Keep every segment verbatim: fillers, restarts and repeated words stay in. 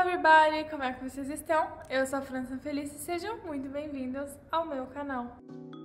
everybody! Como é que vocês estão? Eu sou a França Feliz e sejam muito bem-vindos ao meu canal.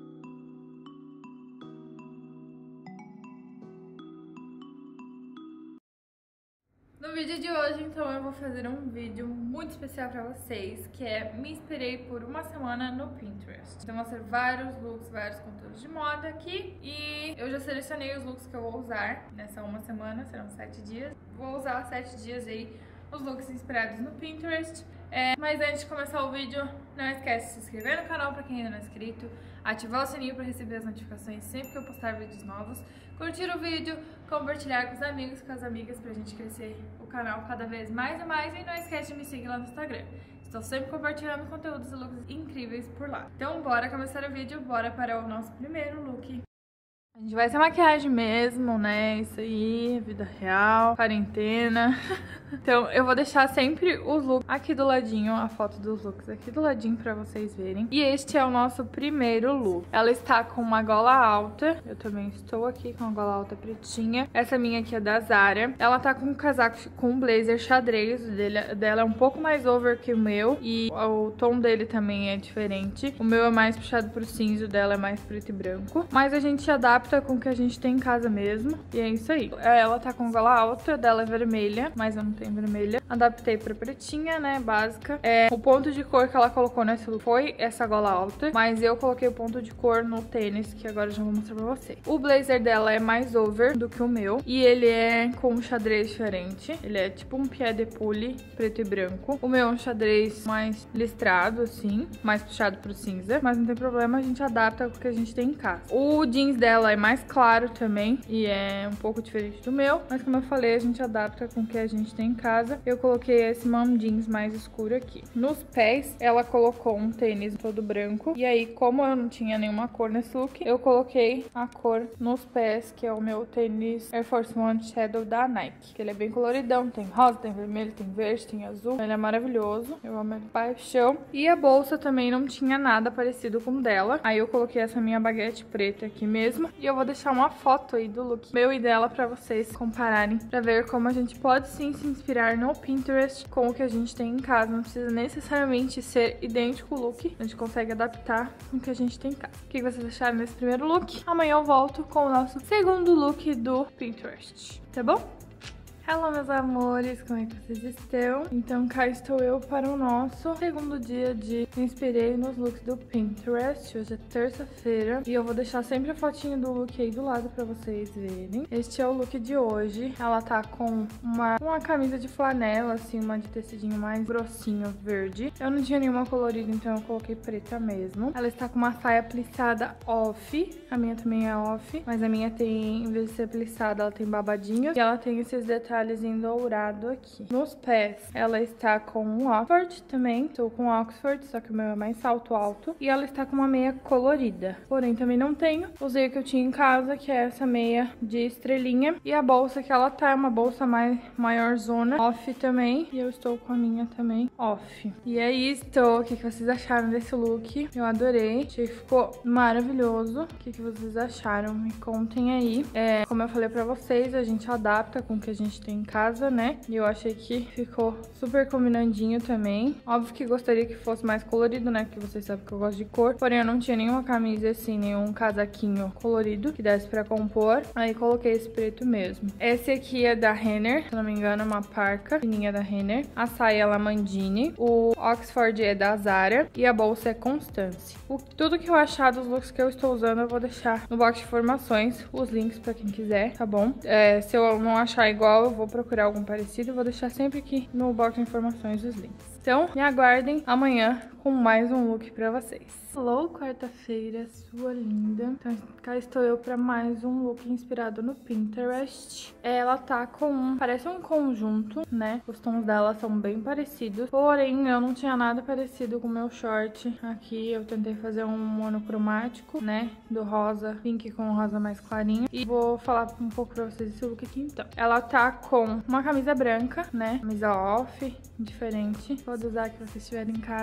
No vídeo de hoje, então, eu vou fazer um vídeo muito especial pra vocês, que é me inspirei por uma semana no Pinterest. Então vão ser vários looks, vários conteúdos de moda aqui, e eu já selecionei os looks que eu vou usar nessa uma semana, serão sete dias. Vou usar sete dias aí os looks inspirados no Pinterest. É, mas antes de começar o vídeo, não esquece de se inscrever no canal para quem ainda não é inscrito, ativar o sininho para receber as notificações sempre que eu postar vídeos novos, curtir o vídeo, compartilhar com os amigos, com as amigas, pra gente crescer o canal cada vez mais e mais, e não esquece de me seguir lá no Instagram. Estou sempre compartilhando conteúdos e looks incríveis por lá. Então bora começar o vídeo, bora para o nosso primeiro look. A gente vai ser maquiagem mesmo, né? Isso aí, vida real, quarentena. Então eu vou deixar sempre os looks aqui do ladinho, a foto dos looks aqui do ladinho pra vocês verem. E este é o nosso primeiro look. Ela está com uma gola alta, eu também estou aqui com a gola alta pretinha. Essa minha aqui é da Zara. Ela tá com um casaco com um blazer xadrez, o dele, dela é um pouco mais over que o meu. E o tom dele também é diferente. O meu é mais puxado pro cinza, o dela é mais preto e branco. Mas a gente adapta com o que a gente tem em casa mesmo. E é isso aí. Ela tá com gola alta, dela é vermelha, mas eu não tenho vermelha. Adaptei pra pretinha, né, básica. É, o ponto de cor que ela colocou nesse look foi essa gola alta, mas eu coloquei o ponto de cor no tênis, que agora eu já vou mostrar pra vocês. O blazer dela é mais over do que o meu, e ele é com um xadrez diferente. Ele é tipo um pied de pulle, preto e branco. O meu é um xadrez mais listrado, assim, mais puxado pro cinza, mas não tem problema, a gente adapta com o que a gente tem em casa. O jeans dela é mais claro também, e é um pouco diferente do meu, mas como eu falei, a gente adapta com o que a gente tem em casa. Eu coloquei esse mom jeans mais escuro aqui. Nos pés, ela colocou um tênis todo branco, e aí, como eu não tinha nenhuma cor nesse look, eu coloquei a cor nos pés, que é o meu tênis Air Force One Shadow da Nike, que ele é bem coloridão, tem rosa, tem vermelho, tem verde, tem azul, ele é maravilhoso, eu amo ele paixão. E a bolsa também não tinha nada parecido com o dela, aí eu coloquei essa minha baguete preta aqui mesmo, e eu vou deixar uma foto aí do look meu e dela pra vocês compararem, pra ver como a gente pode sim se inspirar no Pinterest com o que a gente tem em casa. Não precisa necessariamente ser idêntico o look, a gente consegue adaptar com o que a gente tem em casa. O que vocês acharam desse primeiro look? Amanhã eu volto com o nosso segundo look do Pinterest, tá bom? Hello, meus amores, como é que vocês estão? Então cá estou eu para o nosso segundo dia de Me Inspirei nos looks do Pinterest. Hoje é terça-feira e eu vou deixar sempre a fotinha do look aí do lado pra vocês verem. Este é o look de hoje. Ela tá com uma, uma camisa de flanela, assim, uma de tecidinho mais grossinho, verde. Eu não tinha nenhuma colorida, então eu coloquei preta mesmo. Ela está com uma saia plissada off. A minha também é off, mas a minha tem, em vez de ser plissada, ela tem babadinhos. E ela tem esses detalhes em dourado aqui. Nos pés, ela está com um Oxford também. Estou com Oxford, só que o meu é mais salto alto. E ela está com uma meia colorida. Porém, também não tenho. Usei o que eu tinha em casa, que é essa meia de estrelinha. E a bolsa que ela tá é uma bolsa mais maior zona, off também. E eu estou com a minha também off. E é isso. O que vocês acharam desse look? Eu adorei. Achei que ficou maravilhoso. O que vocês acharam? Me contem aí. É, como eu falei pra vocês, a gente adapta com o que a gente tem em casa, né? E eu achei que ficou super combinandinho também. Óbvio que gostaria que fosse mais colorido, né? Porque vocês sabem que eu gosto de cor. Porém, eu não tinha nenhuma camisa assim, nenhum casaquinho colorido que desse pra compor. Aí coloquei esse preto mesmo. Esse aqui é da Renner, se não me engano, é uma parca fininha da Renner. A saia é Lamandini. O Oxford é da Zara. E a bolsa é Constance. O, tudo que eu achar dos looks que eu estou usando, eu vou deixar no box de informações os links pra quem quiser, tá bom? É, se eu não achar igual, eu vou procurar algum parecido e vou deixar sempre aqui no box de informações os links. Então, me aguardem amanhã com mais um look pra vocês. Hello, quarta-feira, sua linda. Então, cá estou eu pra mais um look inspirado no Pinterest. Ela tá com um, parece um conjunto, né? Os tons dela são bem parecidos. Porém, eu não tinha nada parecido com o meu short. Aqui eu tentei fazer um monocromático, né? Do rosa pink com rosa mais clarinho. E vou falar um pouco pra vocês desse look aqui, então. Ela tá com uma camisa branca, né? Camisa off, diferente. Pode usar que vocês estiverem em casa. Eu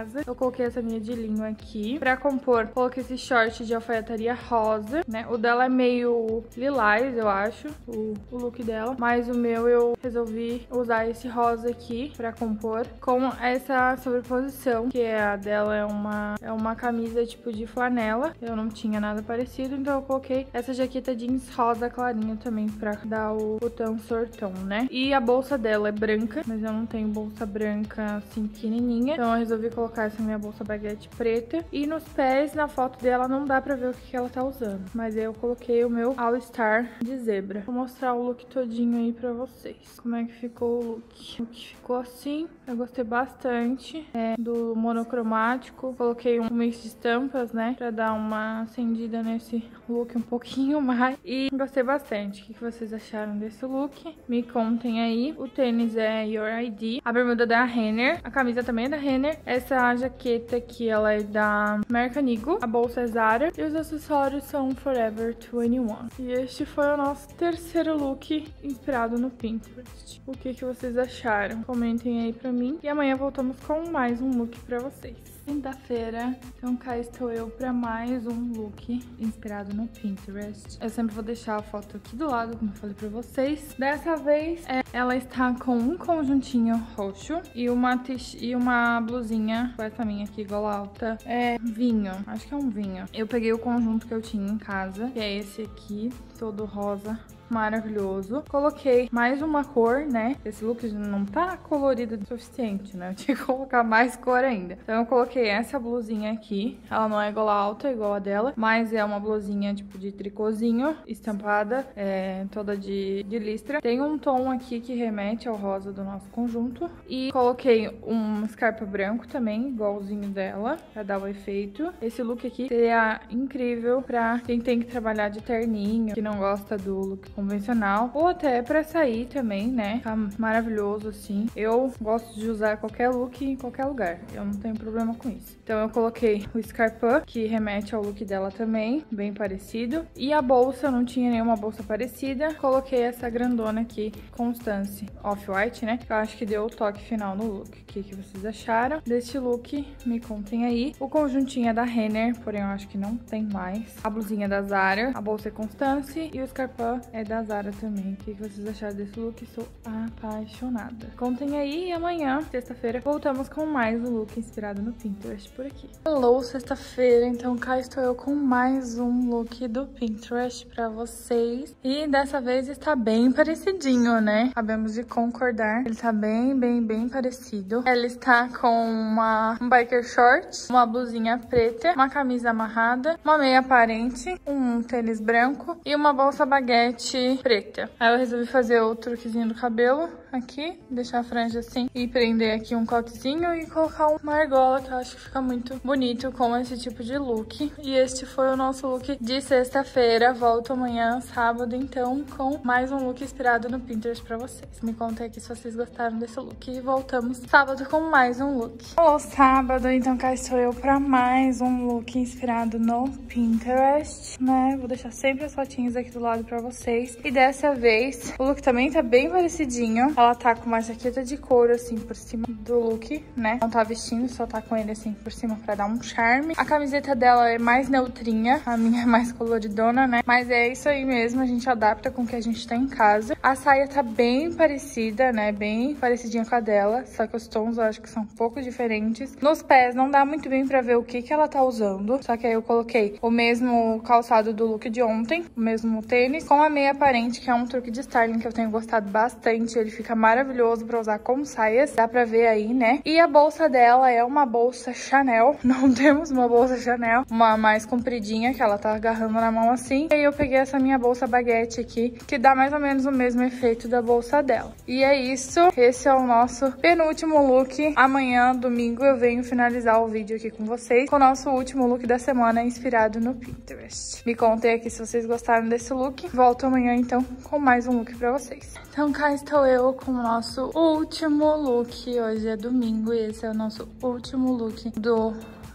coloquei essa minha de linho aqui. Pra compor, coloquei esse short de alfaiataria rosa, né? O dela é meio lilás, eu acho, o, o look dela. Mas o meu eu resolvi usar esse rosa aqui pra compor com essa sobreposição, que é a dela é uma, é uma camisa tipo de flanela. Eu não tinha nada parecido, então eu coloquei essa jaqueta jeans rosa clarinha também pra dar o botão sortão, né? E a bolsa dela é branca, mas eu não tenho bolsa branca assim pequenininha, então eu resolvi colocar essa minha bolsa baguete preta. E nos pés, na foto dela, não dá pra ver o que, que ela tá usando, mas aí eu coloquei o meu All Star de zebra. Vou mostrar o look todinho aí pra vocês. Como é que ficou o look? O look ficou assim, eu gostei bastante é, do monocromático. Coloquei um mix de estampas, né, pra dar uma acendida nesse look um pouquinho mais. E gostei bastante. O que vocês acharam desse look? Me contem aí. O tênis é Your I D. A bermuda da Renner. A camisa também é da Renner. Essa jaqueta aqui, ela é da American Eagle. A bolsa é Zara. E os acessórios são Forever vinte e um. E este foi o nosso terceiro look inspirado no Pinterest. O que, que vocês acharam? Comentem aí pra mim. E amanhã voltamos com mais um look pra vocês. Quinta-feira, então cá estou eu pra mais um look inspirado no Pinterest. Eu sempre vou deixar a foto aqui do lado, como eu falei pra vocês. Dessa vez, é, ela está com um conjuntinho roxo e uma, e uma blusinha, essa minha aqui, gola alta, é vinho, acho que é um vinho. Eu peguei o conjunto que eu tinha em casa, que é esse aqui, todo rosa. Maravilhoso. Coloquei mais uma cor, né? Esse look não tá colorido o suficiente, né? Eu tinha que colocar mais cor ainda. Então eu coloquei essa blusinha aqui. Ela não é gola alta igual a dela, mas é uma blusinha tipo de tricôzinho, estampada, é, toda de, de listra. Tem um tom aqui que remete ao rosa do nosso conjunto. E coloquei um scarpa branco também, igualzinho dela, pra dar o efeito. Esse look aqui seria incrível pra quem tem que trabalhar de terninho, que não gosta do look convencional, ou até pra sair também, né? Tá maravilhoso, assim. Eu gosto de usar qualquer look em qualquer lugar. Eu não tenho problema com isso. Então eu coloquei o scarpa, que remete ao look dela também, bem parecido. E a bolsa, eu não tinha nenhuma bolsa parecida. Coloquei essa grandona aqui, Constance Off-White, né? Eu acho que deu o toque final no look. O que, que vocês acharam desse look? Me contem aí. O conjuntinho é da Renner, porém eu acho que não tem mais. A blusinha é da Zara, a bolsa é Constance e o scarpa é da Zara também. O que vocês acharam desse look? Estou apaixonada. Contem aí e amanhã, sexta-feira, voltamos com mais um look inspirado no Pinterest por aqui. Hello, sexta-feira, então cá estou eu com mais um look do Pinterest pra vocês. E dessa vez está bem parecidinho, né? Acabamos de concordar. Ele tá bem, bem, bem parecido. Ela está com uma, um biker short, uma blusinha preta, uma camisa amarrada, uma meia aparente, um tênis branco e uma bolsa baguete preta. Aí eu resolvi fazer o truquezinho do cabelo aqui, deixar a franja assim e prender aqui um coquezinho e colocar uma argola, que eu acho que fica muito bonito com esse tipo de look. E este foi o nosso look de sexta-feira. Volto amanhã, sábado, então, com mais um look inspirado no Pinterest pra vocês. Me contem aqui se vocês gostaram desse look e voltamos sábado com mais um look. Olá, sábado, então cá estou eu pra mais um look inspirado no Pinterest, né? Vou deixar sempre as fotinhas aqui do lado pra vocês. E dessa vez, o look também tá bem parecidinho. Ela tá com uma jaqueta de couro, assim, por cima do look, né? Não tá vestindo, só tá com ele, assim, por cima pra dar um charme. A camiseta dela é mais neutrinha, a minha é mais coloridona, né? Mas é isso aí mesmo, a gente adapta com o que a gente tem em casa. A saia tá bem parecida, né? Bem parecidinha com a dela, só que os tons eu acho que são um pouco diferentes. Nos pés não dá muito bem pra ver o que que ela tá usando, só que aí eu coloquei o mesmo calçado do look de ontem, o mesmo tênis, com a meia aparente, que é um truque de styling que eu tenho gostado bastante. Ele fica maravilhoso pra usar com saias, dá pra ver aí, né? E a bolsa dela é uma bolsa Chanel, não temos uma bolsa Chanel, uma mais compridinha, que ela tá agarrando na mão assim. E aí eu peguei essa minha bolsa baguete aqui, que dá mais ou menos o mesmo efeito da bolsa dela. E é isso, esse é o nosso penúltimo look. Amanhã, domingo, eu venho finalizar o vídeo aqui com vocês, com o nosso último look da semana inspirado no Pinterest. Me contem aqui se vocês gostaram desse look. Volto amanhã, então, com mais um look pra vocês. Então cá estou eu com o nosso último look. Hoje é domingo e esse é o nosso último look do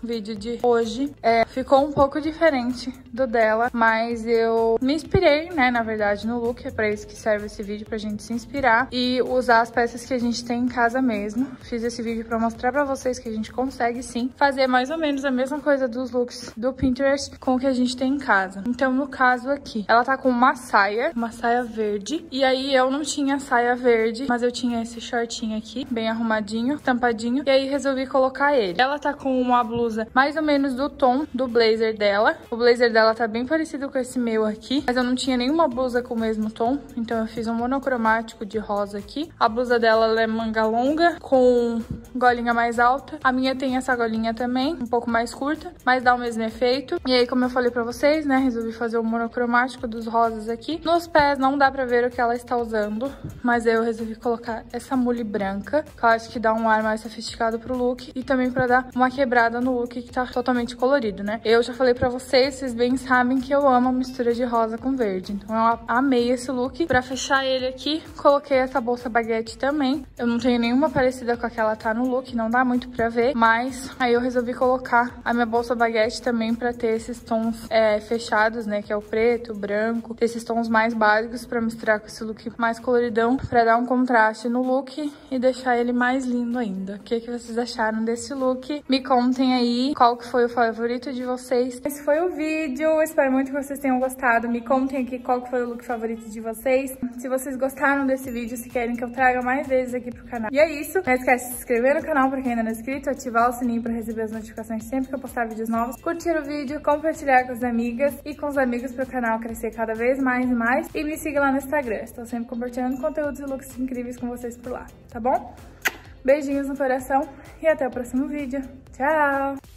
vídeo de hoje. É, ficou um pouco diferente do dela, mas eu me inspirei, né, na verdade, no look. É pra isso que serve esse vídeo, pra gente se inspirar e usar as peças que a gente tem em casa mesmo. Fiz esse vídeo pra mostrar pra vocês que a gente consegue, sim, fazer mais ou menos a mesma coisa dos looks do Pinterest com o que a gente tem em casa. Então, no caso aqui, ela tá com uma saia, uma saia verde. E aí, eu não tinha saia verde, mas eu tinha esse shortinho aqui, bem arrumadinho, tampadinho. E aí, resolvi colocar ele. Ela tá com uma blusa mais ou menos do tom do blazer dela. O blazer dela tá bem parecido com esse meu aqui, mas eu não tinha nenhuma blusa com o mesmo tom, então eu fiz um monocromático de rosa aqui. A blusa dela ela é manga longa, com golinha mais alta. A minha tem essa golinha também, um pouco mais curta, mas dá o mesmo efeito. E aí, como eu falei pra vocês, né, resolvi fazer o monocromático dos rosas aqui. Nos pés não dá pra ver o que ela está usando, mas eu resolvi colocar essa mule branca, que eu acho que dá um ar mais sofisticado pro look e também pra dar uma quebrada no look que tá totalmente colorido, né? Eu já falei pra vocês, vocês bem sabem que eu amo a mistura de rosa com verde, então eu amei esse look. Pra fechar ele aqui, coloquei essa bolsa baguete também. Eu não tenho nenhuma parecida com a que ela tá no look, não dá muito pra ver, mas aí eu resolvi colocar a minha bolsa baguete também pra ter esses tons é, fechados, né, que é o preto, o branco, esses tons mais básicos pra misturar com esse look mais coloridão, pra dar um contraste no look e deixar ele mais lindo ainda. O que, que vocês acharam desse look? Me contem aí qual que foi o favorito de vocês. Esse foi o vídeo, espero muito que vocês tenham gostado. Me contem aqui qual que foi o look favorito de vocês. Se vocês gostaram desse vídeo, se querem que eu traga mais vezes aqui pro canal. E é isso, não esquece de se inscrever no canal pra quem ainda não é inscrito, ativar o sininho pra receber as notificações sempre que eu postar vídeos novos, curtir o vídeo, compartilhar com as amigas e com os amigos pro canal crescer cada vez mais e mais, e me siga lá no Instagram, estou sempre compartilhando conteúdos e looks incríveis com vocês por lá, tá bom? Beijinhos no coração e até o próximo vídeo. Tchau!